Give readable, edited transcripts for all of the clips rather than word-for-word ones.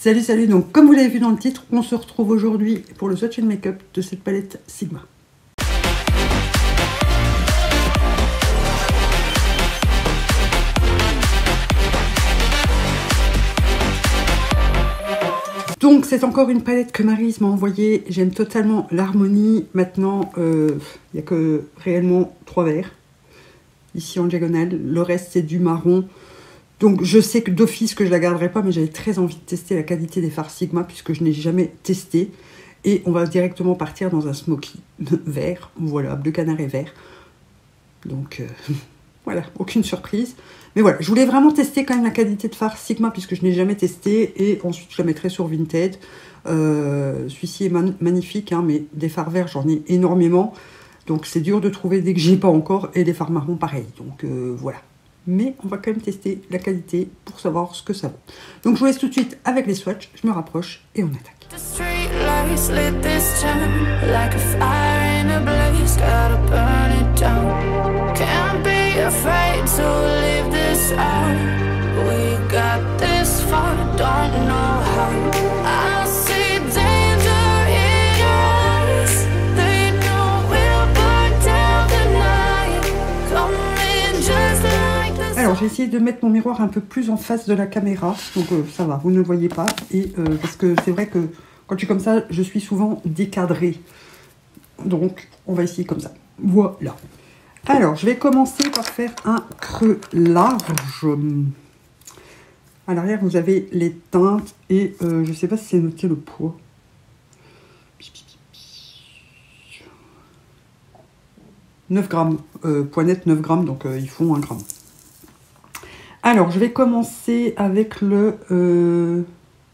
Salut, salut, donc comme vous l'avez vu dans le titre, on se retrouve aujourd'hui pour le swatch and make-up de cette palette Sigma. Donc c'est encore une palette que Maryse m'a envoyée, j'aime totalement l'harmonie. Maintenant, il n'y a que réellement 3 verres, ici en diagonale, le reste c'est du marron. Donc je sais que d'office que je la garderai pas, mais j'avais très envie de tester la qualité des fards Sigma puisque je n'ai jamais testé. Et on va directement partir dans un smoky vert, voilà, bleu canard et vert. Donc voilà, aucune surprise. Mais voilà, je voulais vraiment tester quand même la qualité de fard Sigma puisque je n'ai jamais testé. Et ensuite je la mettrai sur Vinted. Celui-ci est magnifique, hein, mais des fards verts j'en ai énormément. Donc c'est dur de trouver dès que j'ai pas encore. Et des fards marrons pareil, donc voilà. Mais on va quand même tester la qualité pour savoir ce que ça vaut. Donc je vous laisse tout de suite avec les swatchs, je me rapproche et on attaque. Alors j'ai essayé de mettre mon miroir un peu plus en face de la caméra, donc ça va, vous ne le voyez pas, et parce que c'est vrai que quand je suis comme ça, je suis souvent décadrée. Donc on va essayer comme ça, voilà. Alors je vais commencer par faire un creux large. À l'arrière vous avez les teintes, et je ne sais pas si c'est noté le poids. « 9 grammes, poids net 9 grammes, donc ils font 1 gramme. Alors, je vais commencer avec le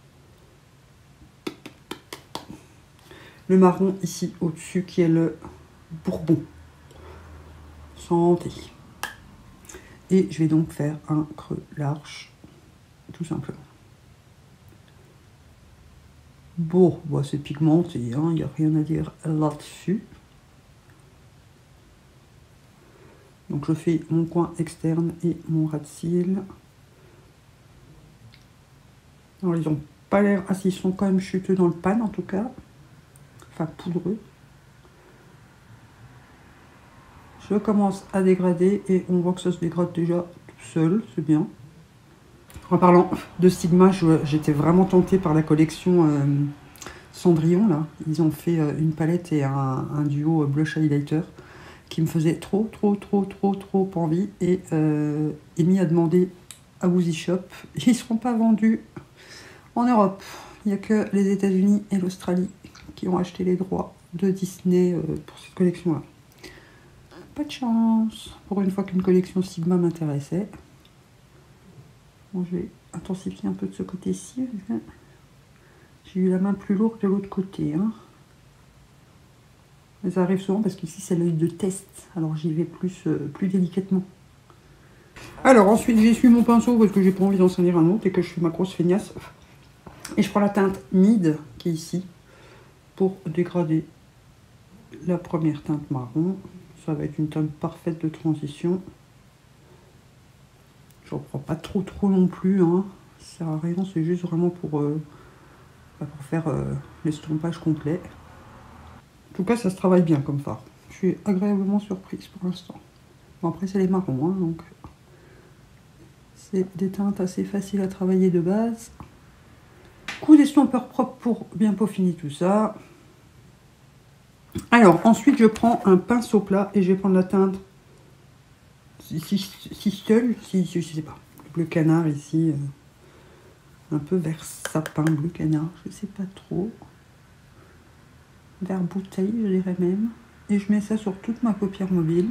marron ici au-dessus, qui est le Bourbon. Santé. Et je vais donc faire un creux large, tout simplement. Bon, bah, c'est pigmenté, il n'y a rien à dire là-dessus. Donc je fais mon coin externe et mon ras de cils. Alors ils n'ont pas l'air... Ah si, ils sont quand même chuteux dans le pan en tout cas. Enfin poudreux. Je commence à dégrader et on voit que ça se dégrade déjà tout seul, c'est bien. En parlant de Sigma, j'étais vraiment tentée par la collection Cendrillon là. Ils ont fait une palette et un duo blush highlighter qui me faisait trop envie, et Amy a demandé à Woozy Shop. Ils ne seront pas vendus en Europe. Il n'y a que les États-Unis et l'Australie qui ont acheté les droits de Disney pour cette collection-là. Pas de chance. Pour une fois qu'une collection Sigma m'intéressait. Bon, je vais intensifier un peu de ce côté-ci. J'ai eu la main plus lourde de l'autre côté, hein. Mais ça arrive souvent parce qu'ici c'est l'œil de test, alors j'y vais plus délicatement. Alors ensuite j'essuie mon pinceau parce que j'ai pas envie d'en salir un autre et que je suis ma grosse feignasse. Et je prends la teinte Mid qui est ici pour dégrader la première teinte marron. Ça va être une teinte parfaite de transition. Je ne prends pas trop non plus, hein. Ça sert à rien, c'est juste vraiment pour faire l'estompage complet. En tout cas, ça se travaille bien comme fard. Je suis agréablement surprise pour l'instant. Bon, après, c'est les marrons, hein, donc c'est des teintes assez faciles à travailler de base. Coup d'estompeur propre pour bien peaufiner tout ça. Alors, ensuite, je prends un pinceau plat et je vais prendre la teinte Sistel, je sais pas, bleu canard ici, un peu vert sapin, bleu canard, je sais pas trop. Vert bouteille, je dirais même. Et je mets ça sur toute ma paupière mobile.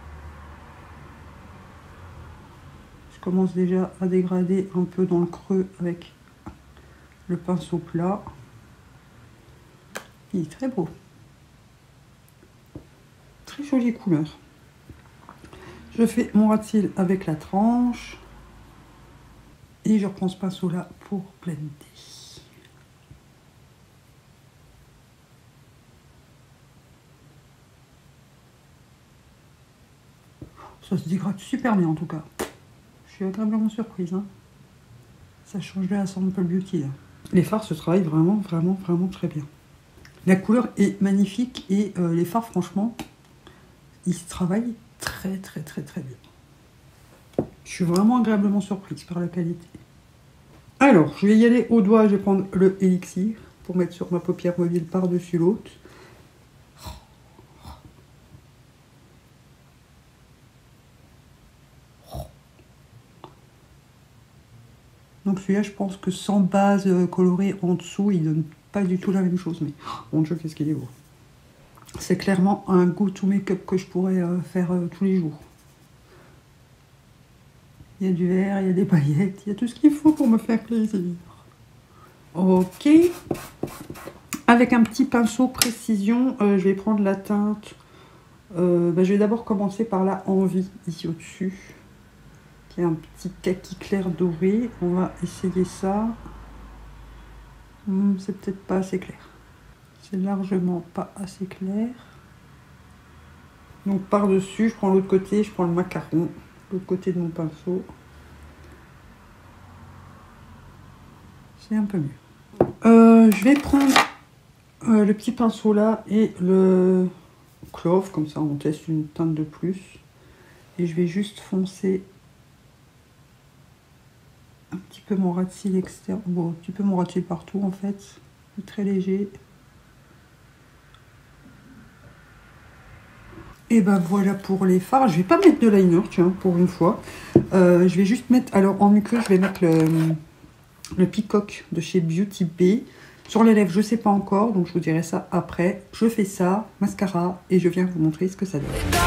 Je commence déjà à dégrader un peu dans le creux avec le pinceau plat. Il est très beau. Très jolie couleur. Je fais mon ras de cils avec la tranche. Et je reprends ce pinceau là pour blender. Ça se dégrade super bien en tout cas. Je suis agréablement surprise, hein. Ça change de la Sample Beauty là. Les fards se travaillent vraiment, vraiment, vraiment très bien. La couleur est magnifique et les fards, franchement, ils se travaillent très, très, très, très bien. Je suis vraiment agréablement surprise par la qualité. Alors, je vais y aller au doigt, je vais prendre le élixir pour mettre sur ma paupière mobile par-dessus l'autre. Donc celui-là, je pense que sans base colorée en dessous, il donne pas du tout la même chose. Mais mon Dieu, qu'est-ce qu'il est beau. C'est clairement un go-to make-up que je pourrais faire tous les jours. Il y a du vert, il y a des paillettes, il y a tout ce qu'il faut pour me faire plaisir. Ok. Avec un petit pinceau précision, je vais prendre la teinte. Je vais d'abord commencer par la Envie, ici au-dessus. Qui est un petit kaki clair doré. On va essayer ça. C'est peut-être pas assez clair. C'est largement pas assez clair. Donc par-dessus, je prends l'autre côté, je prends le macaron, l'autre côté de mon pinceau. C'est un peu mieux. Je vais prendre le petit pinceau là et le clove, comme ça on teste une teinte de plus. Et je vais juste foncer un petit peu mon ras de cils externe, bon, un petit peu mon ras de cils partout en fait, très léger. Et ben voilà pour les fards. Je vais pas mettre de liner, tiens, pour une fois. Je vais juste mettre, alors en muqueuse, je vais mettre le Peacock de chez Beauty Bay. Sur les lèvres, je sais pas encore, donc je vous dirai ça après. Je fais ça, mascara, et je viens vous montrer ce que ça donne.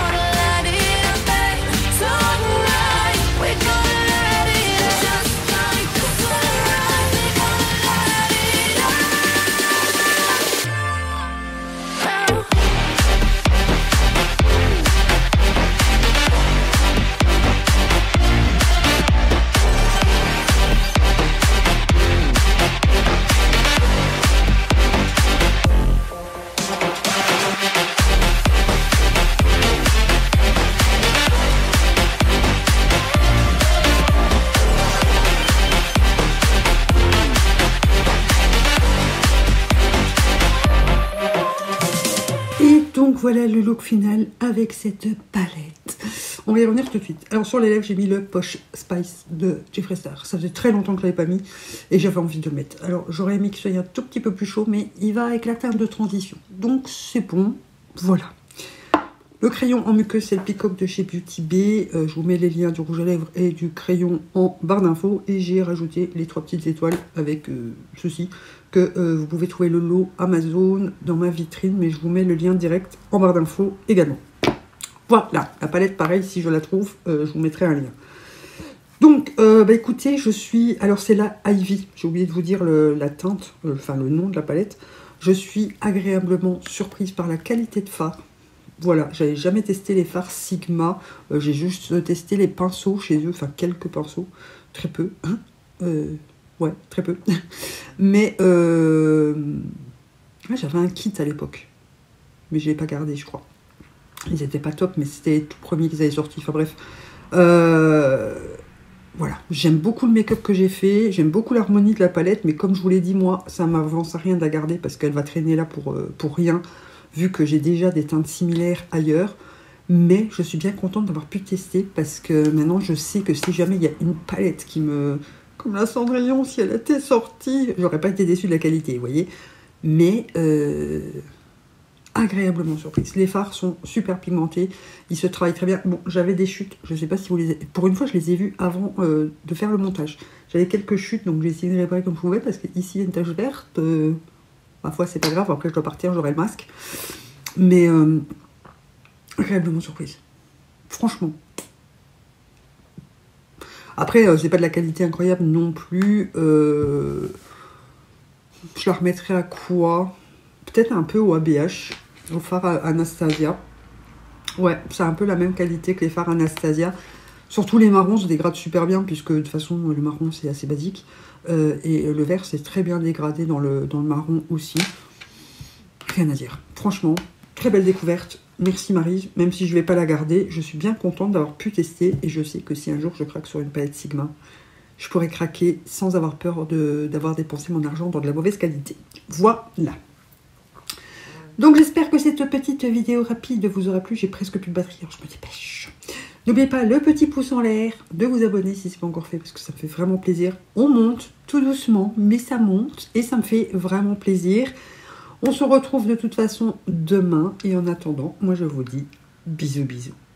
Donc voilà le look final avec cette palette. On va y revenir tout de suite. Alors sur les lèvres, j'ai mis le Posh Spice de Jeffree Star. Ça faisait très longtemps que je ne l'avais pas mis et j'avais envie de le mettre. Alors j'aurais aimé qu'il soit un tout petit peu plus chaud, mais il va avec la teinte de transition. Donc c'est bon, voilà. Le crayon en muqueuse, c'est le Peacock de chez Beauty Bay. Je vous mets les liens du rouge à lèvres et du crayon en barre d'infos. Et j'ai rajouté les 3 petites étoiles avec ceci. Que vous pouvez trouver le lot Amazon dans ma vitrine. Mais je vous mets le lien direct en barre d'infos également. Voilà, la palette, pareil, si je la trouve, je vous mettrai un lien. Donc, écoutez, je suis... Alors, c'est la Ivy. J'ai oublié de vous dire la teinte, enfin le nom de la palette. Je suis agréablement surprise par la qualité de fard. Voilà, j'avais jamais testé les fards Sigma. J'ai juste testé les pinceaux chez eux. Enfin, quelques pinceaux. Très peu. Hein ouais, très peu. Mais ouais, j'avais un kit à l'époque. Mais je ne l'ai pas gardé, je crois. Ils n'étaient pas top, mais c'était tout premier qu'ils avaient sorti. Enfin bref. Voilà, j'aime beaucoup le make-up que j'ai fait. J'aime beaucoup l'harmonie de la palette. Mais comme je vous l'ai dit, moi, ça ne m'avance à rien de la garder parce qu'elle va traîner là pour rien. Vu que j'ai déjà des teintes similaires ailleurs. Mais je suis bien contente d'avoir pu tester parce que maintenant je sais que si jamais il y a une palette qui me... Comme la Cendrillon, si elle était sortie, j'aurais pas été déçue de la qualité, vous voyez. Mais agréablement surprise. Les fards sont super pigmentés, ils se travaillent très bien. Bon, j'avais des chutes, je sais pas si vous les avez... Pour une fois, je les ai vues avant de faire le montage. J'avais quelques chutes, donc j'ai essayé de réparer comme je pouvais parce qu'ici il y a une tache verte... Ma foi, c'est pas grave, après je dois partir, j'aurai le masque. Mais agréablement surprise. Franchement. Après, c'est pas de la qualité incroyable non plus. Je la remettrai à quoi? Peut-être un peu au ABH, au fard Anastasia. Ouais, c'est un peu la même qualité que les fards Anastasia. Surtout les marrons se dégradent super bien, puisque de toute façon, le marron, c'est assez basique. Et le vert, c'est très bien dégradé dans le marron aussi. Rien à dire. Franchement, très belle découverte. Merci Marie. Même si je ne vais pas la garder, je suis bien contente d'avoir pu tester. Et je sais que si un jour je craque sur une palette Sigma, je pourrais craquer sans avoir peur d'avoir dépensé mon argent dans de la mauvaise qualité. Voilà. Donc j'espère que cette petite vidéo rapide vous aura plu. J'ai presque plus de batterie, alors je me dépêche. N'oubliez pas le petit pouce en l'air, de vous abonner si ce n'est pas encore fait, parce que ça me fait vraiment plaisir. On monte tout doucement, mais ça monte et ça me fait vraiment plaisir. On se retrouve de toute façon demain. Et en attendant, moi je vous dis bisous bisous.